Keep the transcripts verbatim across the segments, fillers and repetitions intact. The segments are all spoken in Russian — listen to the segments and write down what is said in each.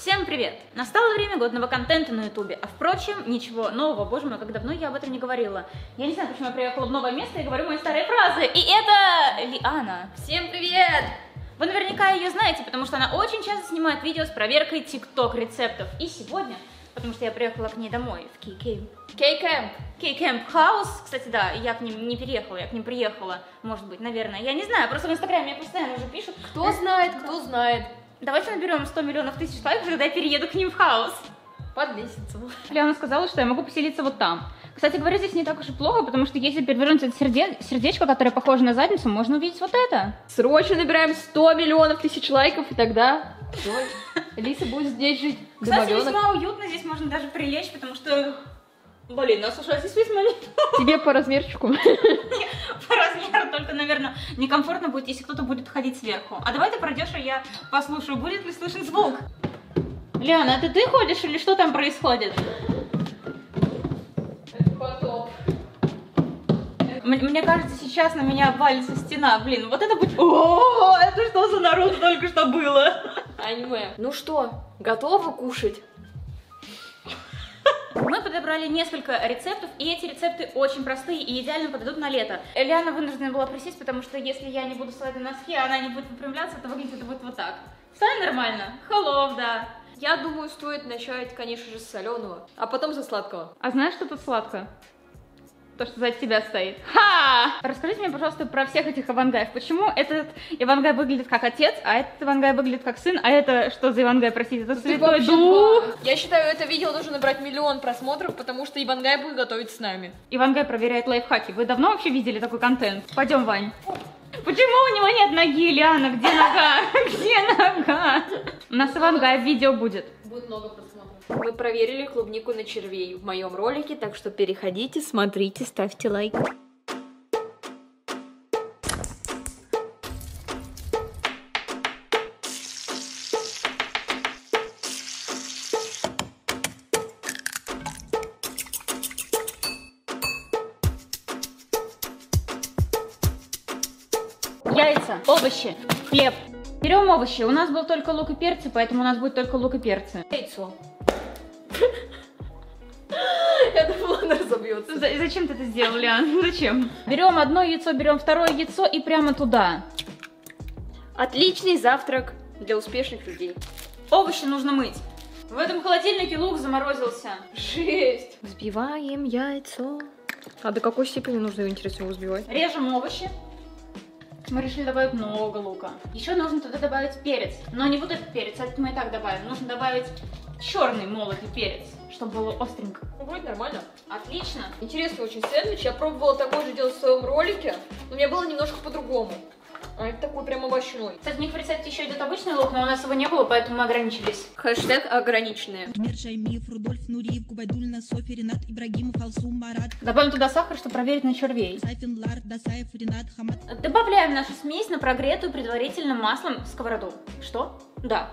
Всем привет! Настало время годного контента на ютубе, а впрочем, ничего нового, боже мой, как давно я об этом не говорила. Я не знаю, почему я приехала в новое место и говорю мои старые фразы, и это Лиана. Всем привет! Вы наверняка ее знаете, потому что она очень часто снимает видео с проверкой тикток рецептов. И сегодня, потому что я приехала к ней домой, в Кейкэмп. Кейкэмп. Кейкэмп Хаус, кстати, да, я к ним не переехала, я к ним приехала, может быть, наверное, я не знаю, просто в инстаграме мне постоянно уже пишут. Кто знает, кто знает. Давайте наберем сто миллионов тысяч лайков, когда я перееду к ним в хаус. Под лестницу. Лиана сказала, что я могу поселиться вот там. Кстати говоря, здесь не так уж и плохо, потому что если перевернуть это серде... сердечко, которое похоже на задницу, можно увидеть вот это. Срочно набираем сто миллионов тысяч лайков, и тогда Лиса будет здесь жить. Кстати, весьма уютно, здесь можно даже прилечь, потому что... Блин, нас уже здесь весьма не... Тебе по размерчику. По размеру, только, наверное, некомфортно будет, если кто-то будет ходить сверху. А давай ты пройдешь, а я послушаю, будет ли слышен звук. Лиана, это ты ходишь или что там происходит? Это потоп. Мне кажется, сейчас на меня обвалится стена. Блин, вот это будет... О, это что за народ только что было? Аниме. Ну что, готовы кушать? Мы подобрали несколько рецептов, и эти рецепты очень простые и идеально подойдут на лето. Лиана вынуждена была присесть, потому что если я не буду вставать на носки, а она не будет выпрямляться, то выглядит это будет вот так. Встань нормально. Hello, да. Я думаю, стоит начать, конечно же, с соленого, а потом со сладкого. А знаешь, что тут сладко? То, что за тебя стоит. Ха! Расскажите мне, пожалуйста, про всех этих Ивангаев. Почему этот Ивангай выглядит как отец, а этот Ивангай выглядит как сын, а это что за Ивангай, простите? Это Святой Дух? Я считаю, это видео должно набрать миллион просмотров, потому что Ивангай будет готовить с нами. Ивангай проверяет лайфхаки. Вы давно вообще видели такой контент? Пойдем, Вань. Почему у него нет ноги, Лиана? Где нога? Где нога? У нас Ивангай в видео будет. Будет много просмотров. Мы проверили клубнику на червей в моем ролике, так что переходите, смотрите, ставьте лайк. Яйца, овощи, хлеб. Берем овощи. У нас был только лук и перцы, поэтому у нас будет только лук и перцы. Яйцо. Я думала, она разобьется. Зачем ты это сделал, Лиан? Зачем? Берем одно яйцо, берем второе яйцо и прямо туда. Отличный завтрак для успешных людей. Овощи нужно мыть. В этом холодильнике лук заморозился. Жесть. Взбиваем яйцо. А до какой степени нужно его, интересно, взбивать? Режем овощи. Мы решили добавить много лука. Еще нужно туда добавить перец. Но не вот этот перец, этот мы и так добавим. Нужно добавить черный молотый перец, чтобы было остренько. Ну, вроде нормально. Отлично. Интересный очень сэндвич. Я пробовала такой же делать в своем ролике, но у меня было немножко по-другому. А это такой прям овощной. Кстати, у них в рецепте еще идет обычный лук, но у нас его не было, поэтому мы ограничились. Хэштег ограниченные. Добавим туда сахар, чтобы проверить на червей. Добавляем нашу смесь на прогретую предварительным маслом сковороду. Что? Да.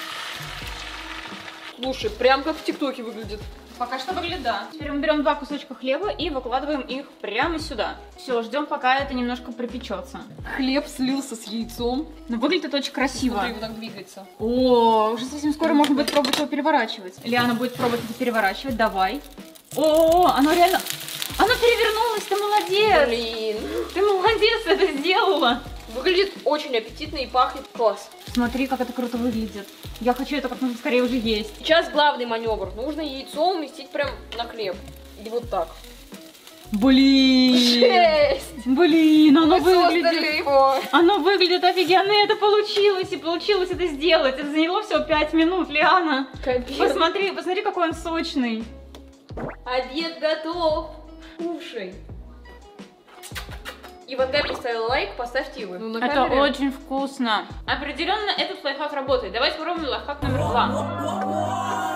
Слушай, прям как в ТикТоке выглядит. Пока что выглядит, да. Теперь мы берем два кусочка хлеба и выкладываем их прямо сюда. Все, ждем, пока это немножко припечется. Хлеб слился с яйцом. Но выглядит это очень красиво. Смотри, вот так двигается. О, уже совсем скоро можно будет пробовать его переворачивать. Лиана будет пробовать это переворачивать, давай. О, оно реально... Оно перевернулось, ты молодец! Блин. Ты молодец, это сделала! Выглядит очень аппетитно и пахнет класс. Смотри, как это круто выглядит. Я хочу это как можно скорее уже есть. Сейчас главный маневр. Нужно яйцо уместить прям на хлеб. И вот так. Блин! Шесть! Блин, оно Мы создали выглядит... его. Оно выглядит офигенно, и это получилось, и получилось это сделать. Это заняло всего пять минут, Лиана. Капец. Посмотри, посмотри, какой он сочный. Обед готов. Кушай. Ивангай поставил лайк, поставьте его. Ну, это камере. Очень вкусно. Определенно этот лайфхак работает. Давайте попробуем лайфхак номер два.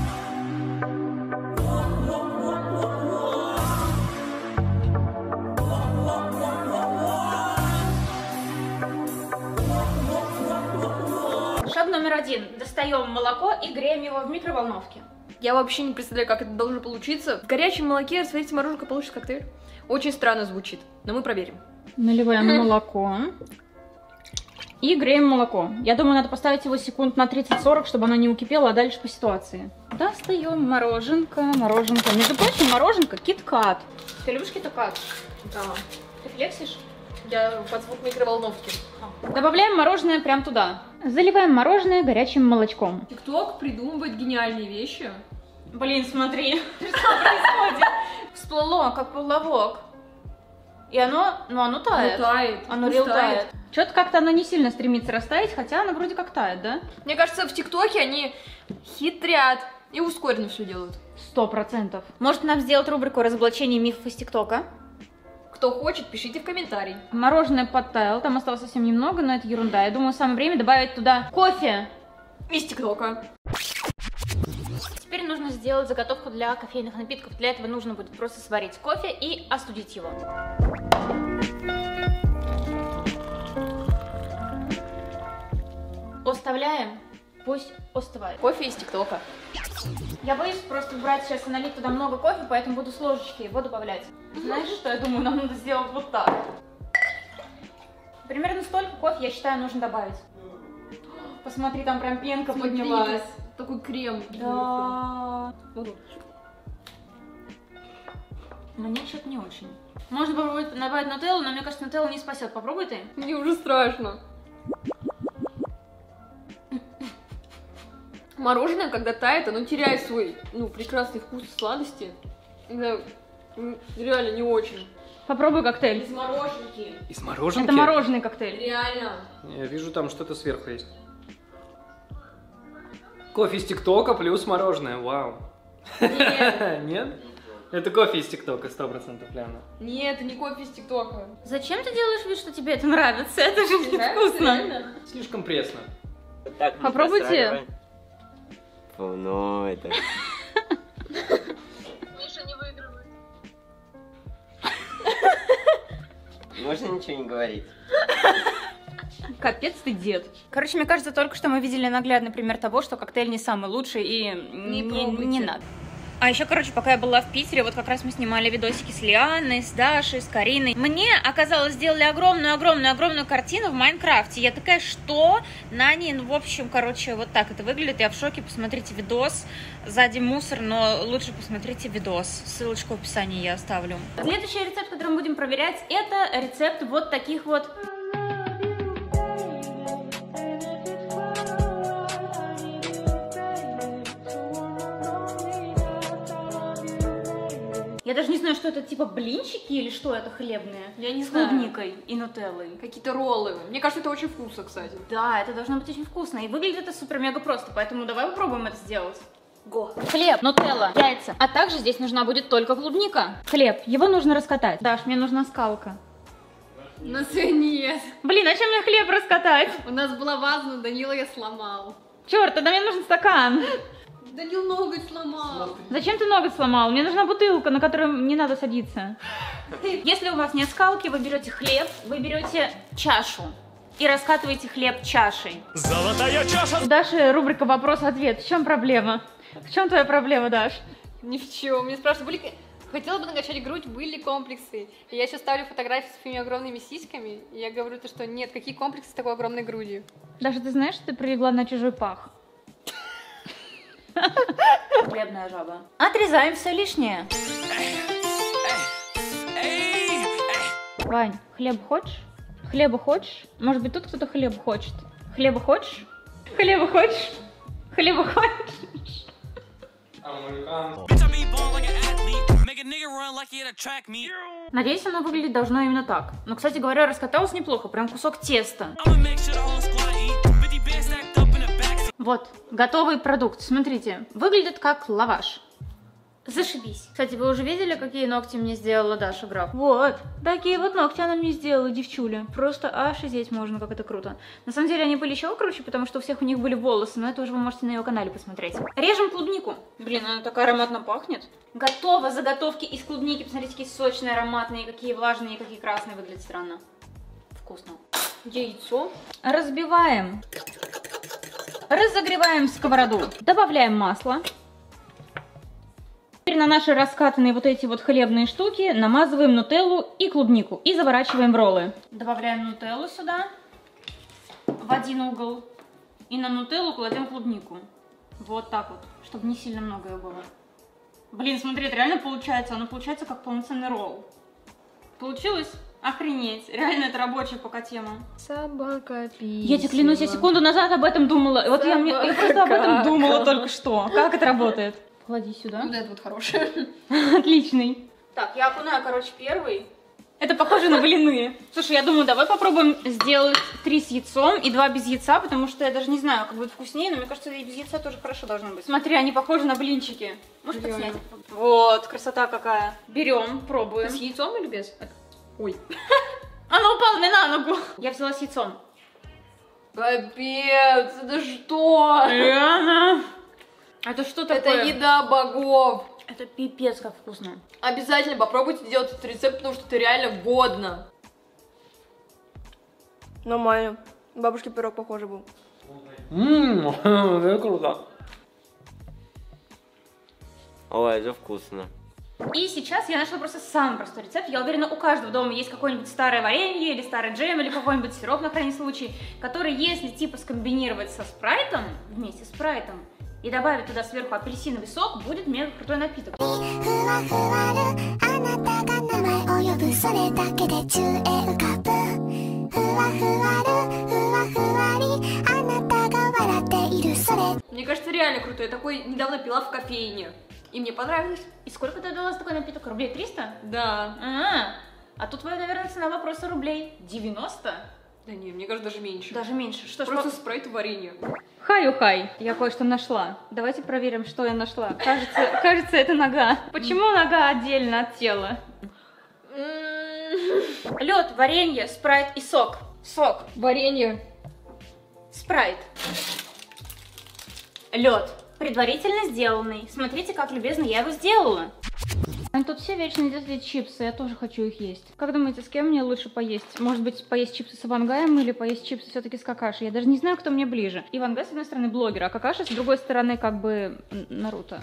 Шаг номер один. Достаем молоко и греем его в микроволновке. Я вообще не представляю, как это должно получиться. В горячем молоке растворить мороженка, получится коктейль. Очень странно звучит, но мы проверим. Наливаем молоко. И греем молоко. Я думаю, надо поставить его секунд на тридцать-сорок, чтобы оно не укипело, а дальше по ситуации. Достаем мороженка, мороженка. Между прочим, мороженка кит-кат. Ты любишь кит-кат? Да. Ты флексишь? Я под звук микроволновки. Добавляем мороженое прям туда. Заливаем мороженое горячим молочком. ТикТок придумывает гениальные вещи. Блин, смотри, что происходит. Всплыло, как поплавок. И оно, ну оно тает. Оно тает. Оно реал тает. Что-то как-то оно не сильно стремится растаять, хотя оно вроде как тает, да? Мне кажется, в ТикТоке они хитрят и ускоренно все делают. Сто процентов. Может нам сделать рубрику разоблачения мифов из ТикТока? Кто хочет, пишите в комментарии. Мороженое подтаяло, там осталось совсем немного, но это ерунда. Я думаю, самое время добавить туда кофе. Из ТикТока. Теперь нужно сделать заготовку для кофейных напитков. Для этого нужно будет просто сварить кофе и остудить его. Оставляем, пусть остывает. Кофе из ТикТока. Я боюсь просто брать сейчас и налить туда много кофе, поэтому буду с ложечки его добавлять. Знаешь, что я думаю, нам надо сделать вот так. Примерно столько кофе, я считаю, нужно добавить. Посмотри, там прям пенка Смотри, поднялась. Такой крем. Да. Мне что-то не очень. Можно попробовать добавить нутеллу, но мне кажется, нутелла не спасет. Попробуй ты. Мне уже страшно. Мороженое, когда тает, оно теряет свой, ну, прекрасный вкус и сладости. Да, реально не очень. Попробуй коктейль. Из мороженки. Из мороженки? Это мороженый коктейль. Реально. Я вижу, там что-то сверху есть. Кофе из ТикТока плюс мороженое, вау. Нет. Нет? Это кофе из ТикТока, сто процентов, Ляна. Нет, это не кофе из ТикТока. Зачем ты делаешь вид, что тебе это нравится? Это же невкусно. Слишком пресно. Так, не Попробуйте. просрагивай. Фу, ну это... Миша не выигрывает. Можно ничего не говорить. Капец ты дед. Короче, мне кажется, только что мы видели наглядный пример того, что коктейль не самый лучший и не, не, не надо. А еще, короче, пока я была в Питере, вот как раз мы снимали видосики с Лианой, с Дашей, с Кариной. Мне, оказалось, сделали огромную-огромную-огромную картину в Майнкрафте. Я такая, что? На ней, ну, в общем, короче, вот так это выглядит. Я в шоке, посмотрите видос. Сзади мусор, но лучше посмотрите видос. Ссылочку в описании я оставлю. Следующий рецепт, который мы будем проверять, это рецепт вот таких вот... Я даже не знаю, что это, типа блинчики или что это хлебные? Я не с знаю. клубникой и нутеллой. Какие-то роллы. Мне кажется, это очень вкусно, кстати. Да, это должно быть очень вкусно. И выглядит это супер-мега просто, поэтому давай попробуем это сделать. Го. Хлеб, нутелла, яйца. А также здесь нужна будет только клубника. Хлеб, его нужно раскатать. Даш, мне нужна скалка. У нас ее нет. Блин, а чем мне хлеб раскатать? У нас была ваза, но Данила я сломал. Черт, тогда мне нужен стакан. Данил ноготь сломал. Зачем ты ноготь сломал? Мне нужна бутылка, на которую не надо садиться. Если у вас нет скалки, вы берете хлеб, вы берете чашу и раскатываете хлеб чашей. Золотая чаша! У Даши рубрика «Вопрос-ответ». В чем проблема? В чем твоя проблема, Даш? Ни в чем. Мне спрашивают, были... хотела бы накачать грудь, были ли комплексы? И я сейчас ставлю фотографии с своими огромными сиськами, и я говорю то, что нет, какие комплексы с такой огромной грудью? Даша, ты знаешь, что ты прилегла на чужой пах? Хлебная жаба. Отрезаем все лишнее. Вань, хлеб хочешь? Хлеба хочешь? Может быть, тут кто-то хлеба хочет? Хлеба хочешь? Хлеба хочешь? Хлеба хочешь? Надеюсь, оно выглядит должно именно так. Но, кстати говоря, раскаталось неплохо. Прям кусок теста. Вот, готовый продукт. Смотрите, выглядит как лаваш. Зашибись. Кстати, вы уже видели, какие ногти мне сделала Даша Граф? Вот, такие вот ногти она мне сделала, девчуля. Просто ошизеть можно, как это круто. На самом деле они были еще круче, потому что у всех у них были волосы, но это уже вы можете на ее канале посмотреть. Режем клубнику. Блин, она так ароматно пахнет. Готово, заготовки из клубники. Посмотрите, какие сочные, ароматные, какие влажные, какие красные. Выглядит странно. Вкусно. Яйцо. Разбиваем. Разогреваем сковороду. Добавляем масло. Теперь на наши раскатанные вот эти вот хлебные штуки намазываем нутеллу и клубнику и заворачиваем в роллы. Добавляем нутеллу сюда. в один угол. И на нутеллу кладем клубнику. Вот так вот, чтобы не сильно много ее было. Блин, смотри, это реально получается. Оно получается как полноценный ролл. Получилось? Охренеть. Реально это рабочая пока тема. Собака писала. Я тебе клянусь, я секунду назад об этом думала. Вот я, мне, я просто об этом думала только что. Как это работает? Клади сюда. Вот это вот хорошее. Отличный. Так, я окунаю, короче, первый. Это похоже на блины. Слушай, я думаю, давай попробуем сделать три с яйцом и два без яйца, потому что я даже не знаю, как будет вкуснее, но мне кажется, и без яйца тоже хорошо должно быть. Смотри, они похожи на блинчики. Можешь подснять? Вот, красота какая. Берем, пробуем. С яйцом или без? Ой. Она упала мне на ногу. Я взяла с яйцом. Капец, это что? Реально? Это что такое? Это еда богов. Это пипец как вкусно. Обязательно попробуйте сделать этот рецепт, потому что это реально годно. Нормально. Бабушке пирог похоже был. Ммм, это круто. Ой, это вкусно. И сейчас я нашла просто самый простой рецепт. Я уверена, у каждого дома есть какое-нибудь старое варенье или старый джем, или какой-нибудь сироп на крайний случай, который, если типа скомбинировать со спрайтом, вместе с спрайтом, и добавить туда сверху апельсиновый сок, будет мега крутой напиток. Мне кажется, реально крутой. Я такой недавно пила в кофейне. И мне понравилось. И сколько ты дала за такой напиток? Рублей триста? Да. А, а тут, наверное, цена вопроса рублей девяносто? Да не, мне кажется, даже меньше. Даже меньше. Что ж, Просто по- спрайт и варенье. Хаю-хай, я кое-что нашла. Давайте проверим, что я нашла. Кажется, кажется, это нога. Почему нога отдельно от тела? Лед, варенье, спрайт и сок. Сок, Варенье. спрайт. Лед, предварительно сделанный. Смотрите, как любезно я его сделала. Тут все вечно едят эти чипсы, я тоже хочу их есть. Как думаете, с кем мне лучше поесть? Может быть, поесть чипсы с Ивангаем или поесть чипсы все-таки с Какашей? Я даже не знаю, кто мне ближе. Ивангай, с одной стороны, блогер, а Какаша, с другой стороны, как бы Наруто.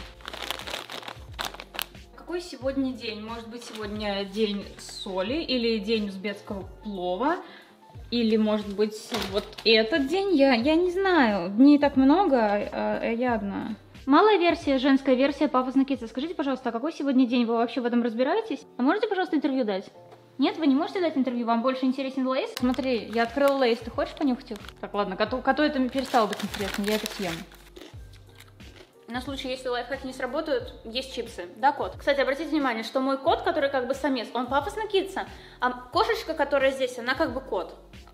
Какой сегодня день? Может быть, сегодня день соли или день узбекского плова? Или, может быть, вот этот день? Я, я не знаю. Дней так много, а я одна. Малая версия, женская версия Пафос Kids. Скажите, пожалуйста, а какой сегодня день? Вы вообще в этом разбираетесь? А можете, пожалуйста, интервью дать? Нет, вы не можете дать интервью? Вам больше интересен Лейс? Смотри, я открыла Лейс. Ты хочешь понюхать их? Так, ладно, коту, коту это перестало быть интересно. Я это съем. На случай, если лайфхаки не сработают, есть чипсы. Да, кот? Кстати, обратите внимание, что мой кот, который как бы самец, он Пафос Kids, а кошечка, которая здесь, она как бы кот.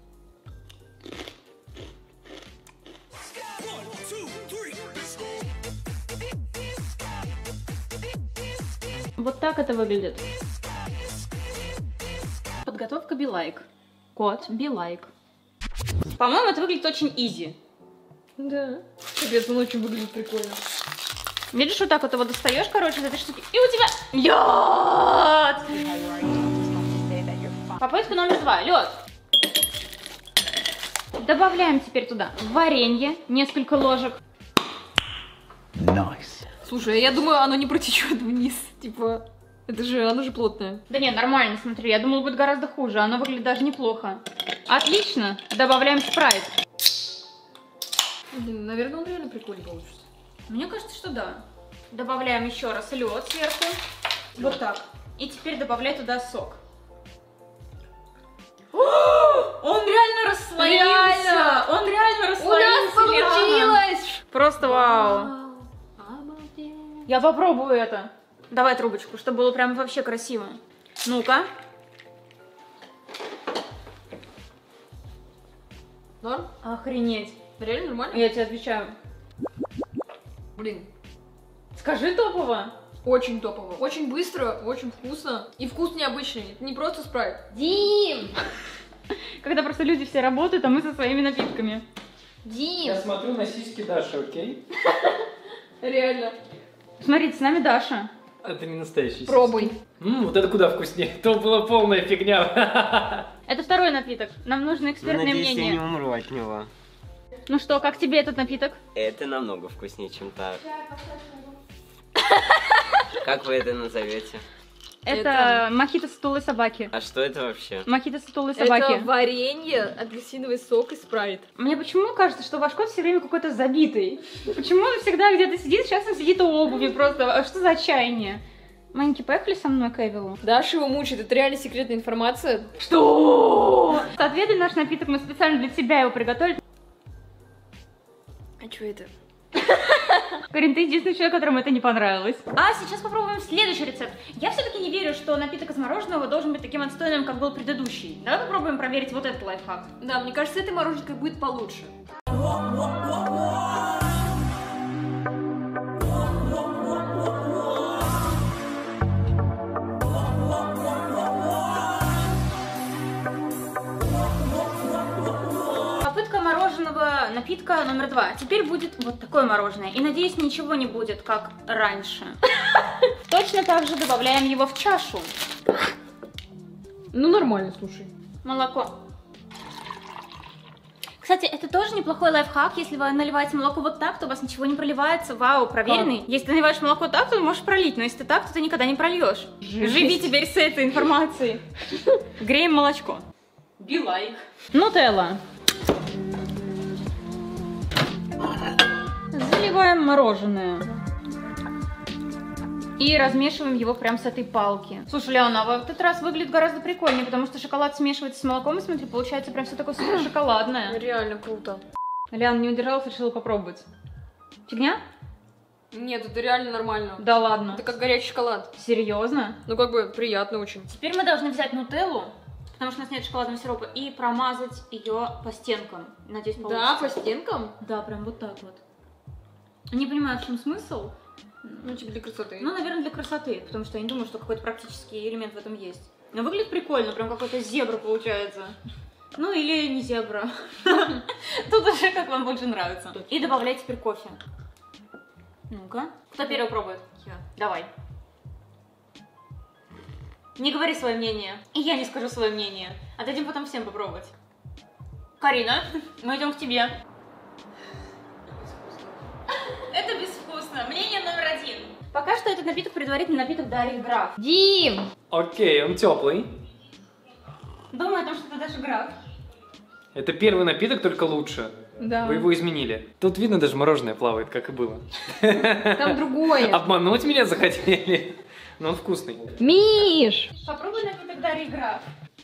Вот так это выглядит. Подготовка be like. Кот be like. По-моему, это выглядит очень изи. Да. Капец, он очень выглядит прикольно. Видишь, вот так вот его достаешь, короче, из этой штуки, и у тебя лед! Попытка номер два. Лед. Добавляем теперь туда варенье, несколько ложек. Nice. Слушай, я думаю, оно не протечет вниз. Типа, это же, оно же плотное. Да нет, нормально, смотри, я думала, будет гораздо хуже, оно выглядит даже неплохо. Отлично, добавляем спрайт. Блин, наверное, он реально прикольно получится. Мне кажется, что да. Добавляем еще раз лед сверху. Вот так. И теперь добавляй туда сок. Он реально расслоился! Реально! Он реально У расслоился! нас получилось! Просто вау! Я попробую это. Давай трубочку, чтобы было прям вообще красиво. Ну-ка. Норм? Охренеть. Реально нормально? Я тебе отвечаю. Блин, Скажи топово. очень топово. Очень быстро, очень вкусно. И вкус необычный. Это не просто спрайт. Дим! Когда просто люди все работают, а мы со своими напитками. Дим! Я смотрю на сиськи Даши, окей? Реально. Смотрите, с нами Даша. Это не настоящий сиськи. Пробуй. Ммм, вот это куда вкуснее. То была полная фигня. Это второй напиток. Нам нужно экспертное Надеюсь, я не мнение. умру от него. Ну что, как тебе этот напиток? Это намного вкуснее, чем так. Как вы это назовете? Это, Это- мохито стулы собаки. А что это вообще? Мохито стулы собаки. Это варенье, апельсиновый сок и спрайт. Мне почему кажется, что ваш кот все время какой-то забитый? Почему он всегда где-то сидит, сейчас он сидит у обуви просто? А что за отчаяние? Маленький, поехали со мной к Эвилу? Даша его мучает, это реально секретная информация. Что? Отведай наш напиток, мы специально для тебя его приготовили. А что это? Карин, ты единственный человек, которому это не понравилось. А сейчас попробуем следующий рецепт. Я все-таки не верю, что напиток из мороженого должен быть таким отстойным, как был предыдущий. Давай попробуем проверить вот этот лайфхак. Да, мне кажется, этой мороженкой будет получше. Попытка мороженого напитка номер два. Теперь будет вот такое мороженое. И надеюсь, ничего не будет, как раньше. Точно так же добавляем его в чашу. Ну, нормально, слушай. Молоко. Кстати, это тоже неплохой лайфхак. Если вы наливаете молоко вот так, то у вас ничего не проливается. Вау, проверенный. Если ты наливаешь молоко так, то можешь пролить. Но если ты так, то ты никогда не прольешь. Живи теперь с этой информацией. Греем молочко. Be like. Нутелла. Заливаем мороженое. И размешиваем его прям с этой палки. Слушай, Леона, а в этот раз выглядит гораздо прикольнее, потому что шоколад смешивается с молоком, и смотри, получается прям все такое супер шоколадное. Реально круто. Леона не удержалась, решила попробовать. Фигня? Нет, это реально нормально. Да ладно. Это как горячий шоколад. Серьезно? Ну, как бы приятно очень. Теперь мы должны взять нутеллу, потому что у нас нет шоколадного сиропа, и промазать ее по стенкам. Надеюсь, получится. Да, по стенкам? Да, прям вот так вот. Не понимаю, в чем смысл. Ну, типа для красоты. Ну, наверное, для красоты, потому что я не думаю, что какой-то практический элемент в этом есть. Но выглядит прикольно, прям какой-то зебра получается. Ну, или не зебра. Тут уже как вам больше нравится. И добавляй теперь кофе. Ну-ка. Кто первый пробует? Я. Давай. Не говори свое мнение. И я не скажу свое мнение. Отдадим потом всем попробовать. Карина, мы идем к тебе. Это безвкусно. Мнение номер один. Пока что этот напиток предварительный напиток Дарьи Граф. Дим! Окей, он теплый. Думаю о том, что это даже Граф. Это первый напиток, только лучше. Да. Вы его изменили. Тут видно, даже мороженое плавает, как и было. Там другое. Обмануть меня захотели. Но он вкусный. Миш! Попробуй напиток Дарьи Граф.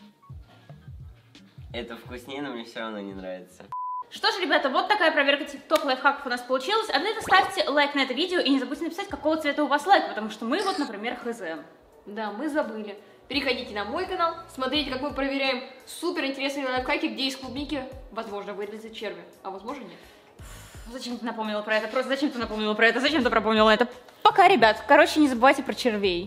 Это вкуснее, но мне все равно не нравится. Что ж, ребята, вот такая проверка тикток лайфхаков у нас получилась. Обязательно ставьте лайк на это видео и не забудьте написать, какого цвета у вас лайк, потому что мы вот, например, хз. Да, мы забыли. Переходите на мой канал, смотрите, как мы проверяем супер интересные лайфхаки, где из клубники возможно вылезет черви, а возможно нет. Зачем ты напомнила про это? Просто зачем ты напомнила про это? Зачем ты пропомнила это? Пока, ребят. Короче, не забывайте про червей.